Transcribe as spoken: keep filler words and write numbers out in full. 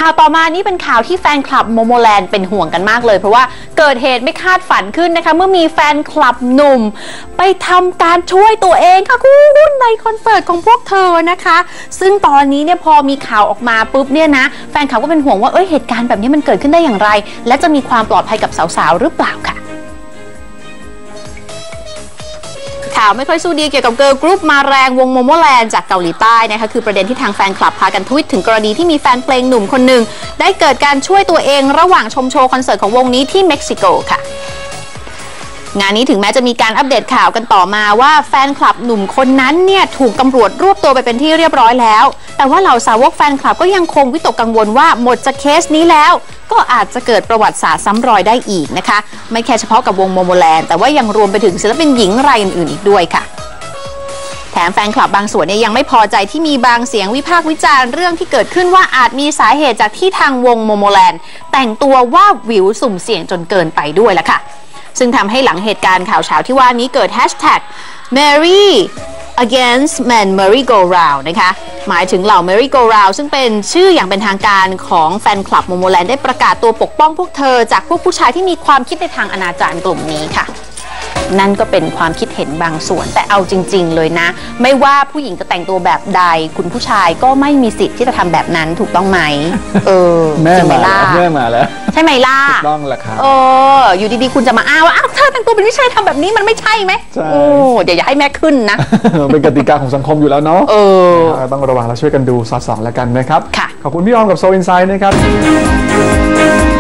าวต่อมานี่เป็นข่าวที่แฟนคลับโมโมแลนด์เป็นห่วงกันมากเลยเพราะว่าเกิดเหตุไม่คาดฝันขึ้นนะคะเมื่อมีแฟนคลับหนุ่มไปทำการช่วยตัวเองค่ะคุณในคอนเสิร์ตของพวกเธอนะคะซึ่งตอนนี้เนี่ยพอมีข่าวออกมาปุ๊บเนี่ยนะแฟนคลับก็เป็นห่วงว่าเอ้ยเหตุการณ์แบบนี้มันเกิดขึ้นได้อย่างไรและจะมีความปลอดภัยกับสาวๆหรือเปล่าค่ะข่าวไม่ค่อยสู้ดีเกี่ยวกับเกิร์ลกรุ๊ปมาแรงวงโมโมแลนด์จากเกาหลีใต้นะคะคือประเด็นที่ทางแฟนคลับพากันทวิตถึงกรณีที่มีแฟนเพลงหนุ่มคนหนึ่งได้เกิดการช่วยตัวเองระหว่างชมโชว์คอนเสิร์ตของวงนี้ที่เม็กซิโกค่ะงานนี้ถึงแม้จะมีการอัปเดตข่าวกันต่อมาว่าแฟนคลับหนุ่มคนนั้นเนี่ยถูกตำรวจรวบตัวไปเป็นที่เรียบร้อยแล้วแต่ว่าเหล่าสาวกแฟนคลับก็ยังคงวิตกกังวลว่าหมดจากเคสนี้แล้วก็อาจจะเกิดประวัติศาสตร์ซ้ำรอยได้อีกนะคะไม่แค่เฉพาะกับวงโมโมแลนด์แต่ว่ายังรวมไปถึงศิลปินหญิงรายอื่นๆอีกด้วยค่ะแถมแฟนคลับบางส่วนเนี่ยยังไม่พอใจที่มีบางเสียงวิพากษ์วิจารณ์เรื่องที่เกิดขึ้นว่าอาจมีสาเหตุจากที่ทางวงโมโมแลนด์แต่งตัวว่าวิวสุ่มเสี่ยงจนเกินไปด้วยล่ะค่ะซึ่งทำให้หลังเหตุการณ์ข่าวเช้าที่ว่านี้เกิดแฮชแท็ก Mary against Man Merry Go Round นะคะหมายถึงเหล่า Merry Go Round ซึ่งเป็นชื่ออย่างเป็นทางการของแฟนคลับโมโมแลนด์ได้ประกาศตัวปกป้องพวกเธอจากพวกผู้ชายที่มีความคิดในทางอนาจารกลุ่มนี้ค่ะนั่นก็เป็นความคิดเห็นบางส่วนแต่เอาจริงๆเลยนะไม่ว่าผู้หญิงจะแต่งตัวแบบใดคุณผู้ชายก็ไม่มีสิทธิ์ที่จะทำแบบนั้นถูกต้องไหมเออแม่มาแล้วแม่มาแล้วใช่ไหมล่ะถูกต้องแหละครับเอออยู่ดีๆคุณจะมาอ้างว่าอ้าวเธอแต่งตัวเป็นผู้ชายทำแบบนี้มันไม่ใช่ไหมโอ้เดี๋ยวอย่าให้แม่ขึ้นนะเป็นกติกาของสังคมอยู่แล้วเนาะเออต้องระวังและช่วยกันดูสอดส่องแล้วกันนะครับค่ะขอบคุณพี่ออมกับโซอินไซด์นะครับ